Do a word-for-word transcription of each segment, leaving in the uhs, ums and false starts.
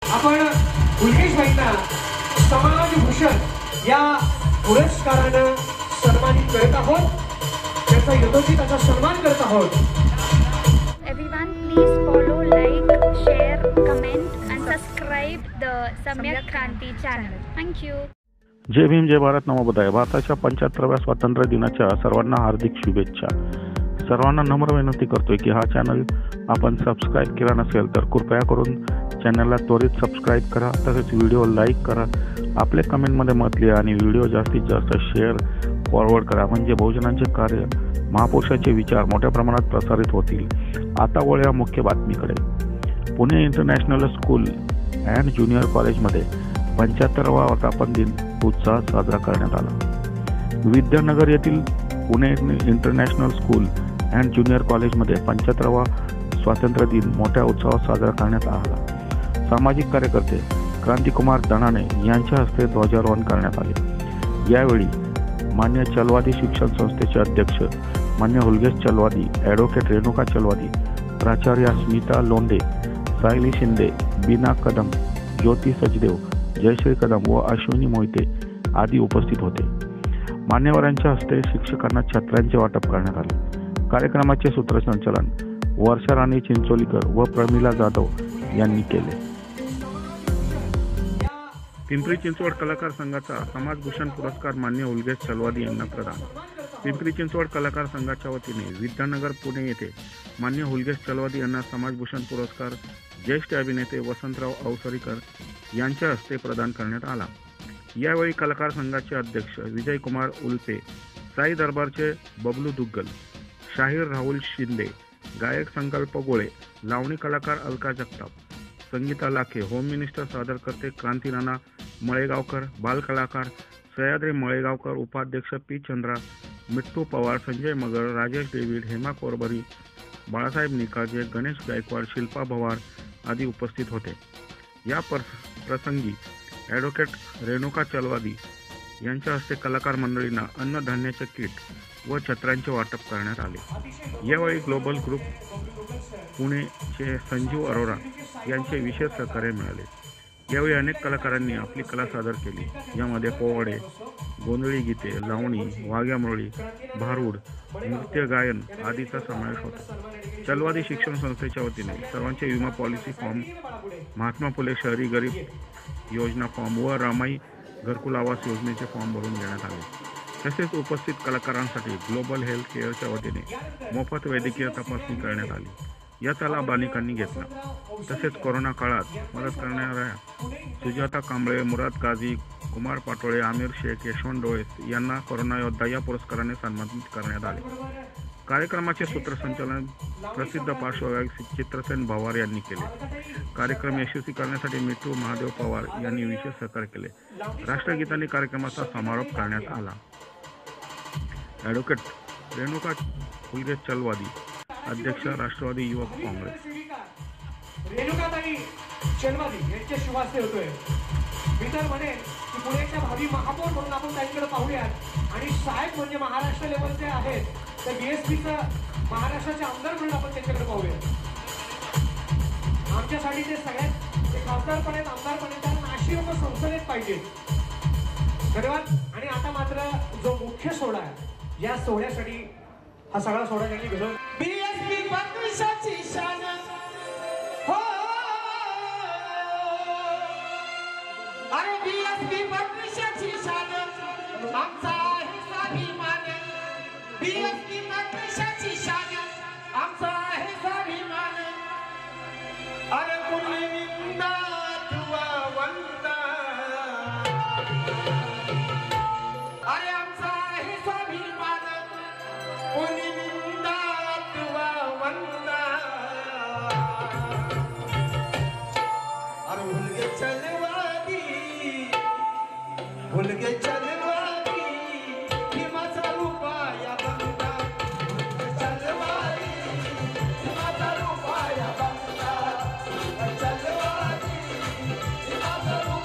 आपण उल्लेशभाईंना समाजभूषण या पुरस्कारानं सन्मानित करत आहोत. त्याचा यथोचित असा सन्मान करत आहोत. Everyone, please follow, like, share, comment, and subscribe the Samyak Kranti channel. Thank you. जय भीम, जय भारत, नमो बुद्धाय. भारताच्या पंच्याहत्तराव्या स्वातंत्र्य दिनाच्या सर्वांना हार्दिक शुभेच्छा. सर्वांना नम्र विनंती करतोय की हा चॅनल आपण सबस्क्राईब केला नसेल तर कृपया करून चॅनलला त्वरित सबस्क्राईब करा. तसेच व्हिडिओ लाईक करा, आपले कमेंटमध्ये मत लिहा आणि व्हिडिओ जास्तीत जास्त शेअर फॉरवर्ड करा. म्हणजे बहुजनांचे कार्य, महापुरुषांचे विचार मोठ्या प्रमाणात प्रसारित होतील. आता वळूया मुख्य बातमीकडे. Pune international school and junior कॉलेजमध्ये पंच्याहत्तरावा वर्धापन दिन उत्साहात साजरा करण्यात आला. विद्यानगर येथील Pune international school and junior कॉलेजमध्ये पंच्याहत्तरावा स्वातंत्र्य दिन मोठ्या उत्साहात साजरा करण्यात आला. सामाजिक कार्यकर्ते क्रांतिकुमार दणाने यांच्या हस्ते ध्वजारोहण करण्यात आले. यावेळी मान्य चलवादी शिक्षण संस्थेचे अध्यक्ष मान्य हुलगेश चलवादी, ॲडव्होकेट रेणुका चलवादी, प्राचार्य स्मिता लोंढे, सायली शिंदे, बीना कदम, ज्योती सचदेव, जयश्री कदम व अश्विनी मोहिते आदी उपस्थित होते. मान्यवरांच्या हस्ते शिक्षकांना छत्र्यांचे वाटप करण्यात आले. कार्यक्रमाचे सूत्रसंचालन वर्षा राणी चिंचोलीकर व प्रमिला जाधव यांनी केले. पिंपरी चिंचवड कलाकार संघाचा समाजभूषण पुरस्कार मान्य हुलगेश चलवादी यांना प्रदान. पिंपरी चिंचवड कलाकार संघाच्या वतीने विद्यानगर पुणे येथे मान्य हुलगेश चलवादी यांना समाजभूषण पुरस्कार ज्येष्ठ अभिनेते वसंतराव अवसरीकर यांच्या हस्ते प्रदान करण्यात आला. यावेळी कलाकार संघाचे अध्यक्ष विजयकुमार उल्पे, साई दरबारचे बबलू दुग्गल, शाहीर राहुल शिंदे, गायक संकल्प गोळे, लावणी कलाकार अलका जगताप, संगीता लाखे, होम मिनिस्टर सादर करते क्रांती नाना मळेगावकर, बाल कलाकार सह्याद्री मळेगावकर, उपाध्यक्ष पी चंद्रा, मिट्टू पवार, संजय मगर, राजेश डेव्हिड, हेमा कोरबरी, बाळासाहेब निकाजे, गणेश गायकवाड, शिल्पा भवार आदी उपस्थित होते. या प्रसंगी ॲडव्होकेट रेणुका चलवादी यांच्या हस्ते कलाकार मंडळींना अन्नधान्याचे किट व छत्रांचे वाटप करण्यात आले. यावेळी ग्लोबल ग्रुप पुणेचे संजीव अरोरा यांचे विशेष सहकार्य मिळाले. यावेळी अनेक कलाकारांनी आपली कला सादर केली. यामध्ये पोवाडे, गोंधळी गीते, लावणी, वाघ्या मुरळी, भारूड, नृत्य गायन आदीचा समावेश होता. चलवादी शिक्षण संस्थेच्या वतीने सर्वांचे विमा पॉलिसी फॉर्म, महात्मा फुले शहरी गरीब योजना फॉर्म व रामाई घरकुल आवास योजनेचे फॉर्म भरून देण्यात आले. तसेच उपस्थित कलाकारांसाठी ग्लोबल हेल्थ केअरच्या वतीने मोफत वैद्यकीय तपासणी करण्यात आली. याचा लाभ अनेकांनी घेतला. तसेच कोरोना काळात मदत करणाऱ्या सुजाता कांबळे, मुराद गाझी, कुमार पाटोळे, आमिर शेख, यशवंत डोळे यांना कोरोना योद्धा या पुरस्काराने सन्मानित करण्यात आले. कार्यक्रमाचे सूत्रसंचालन प्रसिद्ध पार्श्वगायक चित्रसेन भवार यांनी केले. कार्यक्रम यशस्वी करण्यासाठी मिट्टू महादेव पवार यांनी विशेष सहकार्य केले. राष्ट्रगीताने कार्यक्रमाचा समारोप करण्यात आला. ॲडव्होकेट रेणुका हुलगेश चलवादी, अध्यक्ष राष्ट्रवादी युवक काँग्रेस. रेणुकाताई चलवादी यांच्या शुभास्ते होतोय. मी तर म्हणे की पुण्याच्या भावी महापौर म्हणून आपण त्यांच्याकडे पाहूयात आणि साहेब म्हणजे महाराष्ट्र लेवलचे आहेत तर बीएसपीचा महाराष्ट्राचे आमदार म्हणून आपण त्यांच्याकडे पाहूया. आमच्यासाठी ते सगळ्यात ते खासदार पण आहेत, आमदार पण आहेत, त्यांना अशी लोक संसदेत पाहिजे. धन्यवाद. आणि आता मात्र जो मुख्य सोहळा आहे या सोहळ्यासाठी हा सगळा सोहळा त्यांनी घेऊन बीएसपी पक्षाची शान हो अरे बीएसपी पक्षाची शान आमचा आहे स्वाभिमान. बीएसपी पक्षाची शान आमचा आहे स्वाभिमान. अरे कुणी निंदा किंवा वंदा अरे आमचा आहे स्वाभिमान. कुणी निंदा किंवा वंदा अरे हुलगे चलवादी हुलगे चलवादी भीमाचा रुपया बंदा. हुलगे चलवादी भीमाचा रुपया बंदा. चलवादी भीमाचा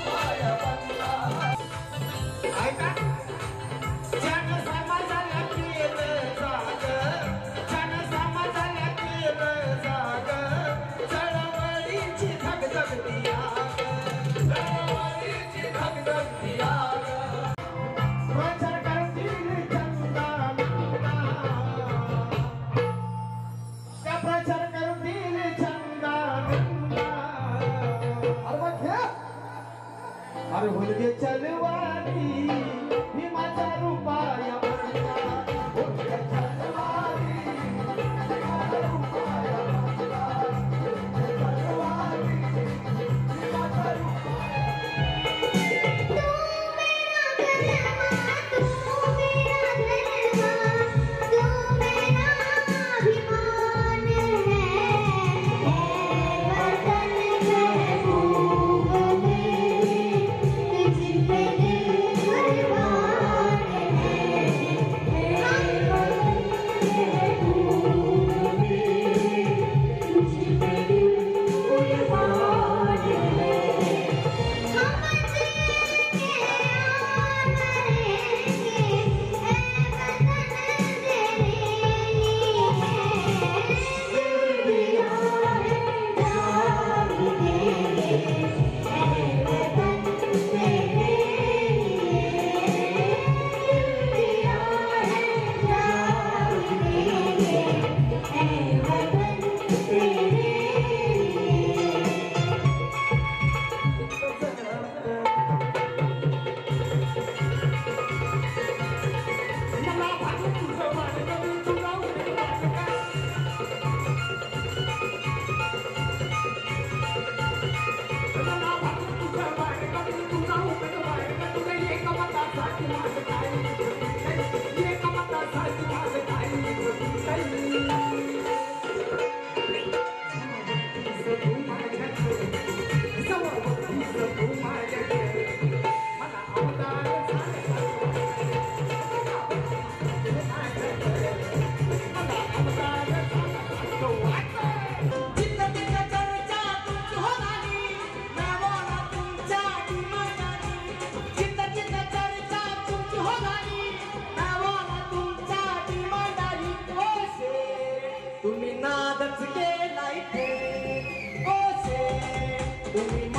तुम्ही नादच केलाय थे, ओ शेठ तुम्ही